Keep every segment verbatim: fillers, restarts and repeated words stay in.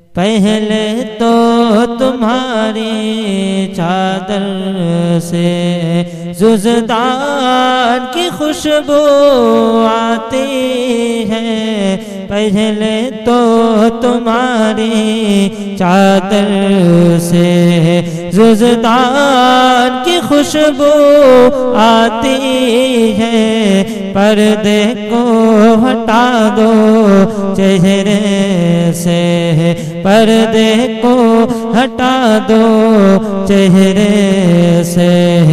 पहले तो तुम्हारी चादर से जुज़दान की खुशबू आती है। पहले तो तुम्हारी चादर से जुज़दान की खुशबू आती है। पर्दे को हटा दो चेहरे से, पर्दे को हटा दो चेहरे से।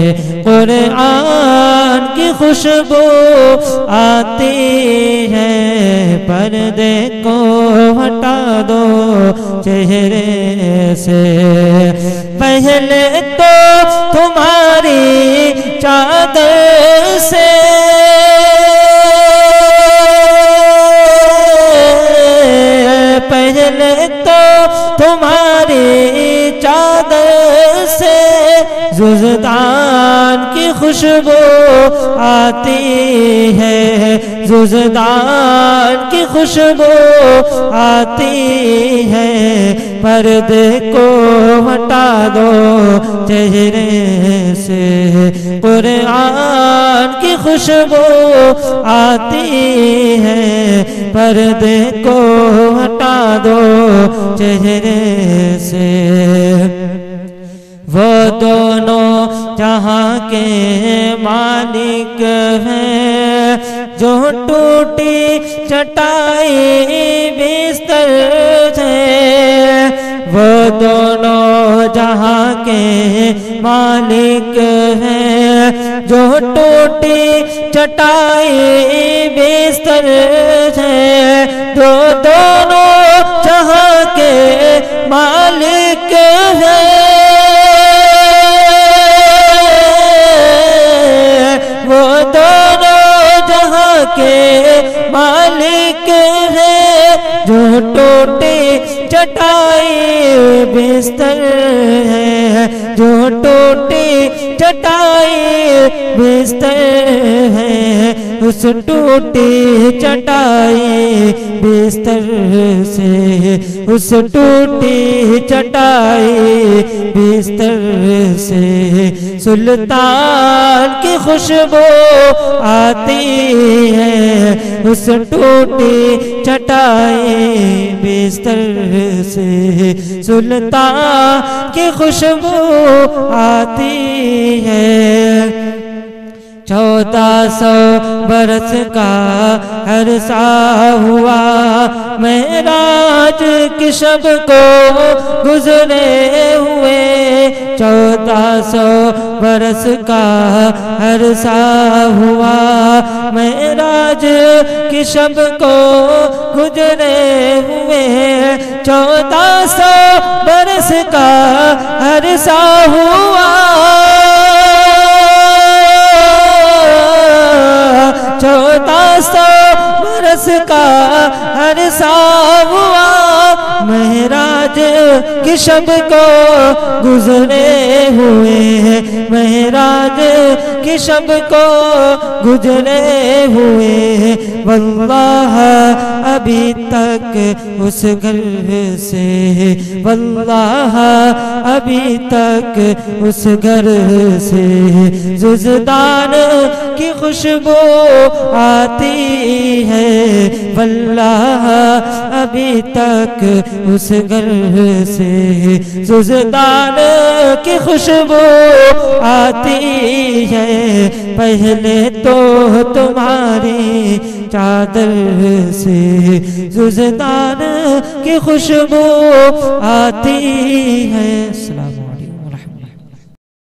कुरान की खुशबू आती है। पर्दे को हटा दो चेहरे से। पहले तो तुम्हारी चादर से पहले तो तुम्हारी चादर से जुज़दान की खुशबू आती है। जुज़दान की खुशबू आती है। पर्दे को हटा दो चेहरे से। कुरान की खुशबू आती है। पर्दे को हटा दो चेहरे से। वो दोनों जहाँ के मालिक हैं, जो टूटी चटाई बिस्तर है। वो दोनों जहाँ के मालिक हैं, जो टूटी चटाई बिस्तर है। दो दोनों जहाँ के मालिक हैं, वो दोनों जहाँ के मालिक हैं। जो टूटी चटाई बिस्तर है, जो टूटी चटाई बिस्तर है। उस टूटी चटाई बिस्तर से, उस टूटी चटाई बिस्तर से सुल्तान की खुशबू आती है। उस टूटी चटाई बिस्तर से सुल्तान की खुशबू आती है। चौदह सौ बरस का अरसा हुआ मेराज की शब को गुजरे हुए। चौदह सौ बरस का अरसा हुआ मेराज की शब को गुजरे हुए। चौदह सौ बरस का अरसा हुआ, चौदह सौ बरस का अरसा हुआ मेराज की शब को गुजरे हुए। मेराज की शब को गुजरे हुए। वल्लाह अभी तक उस घर से, वल्लाह अभी तक उस घर से जुज़दान की खुशबू आती है। वल्लाह अभी तक उस घर से जुज़दान की खुशबू आती है। पहले तो तुम्हारी चादर से जुज़दान की खुशबू आती है। सलाम।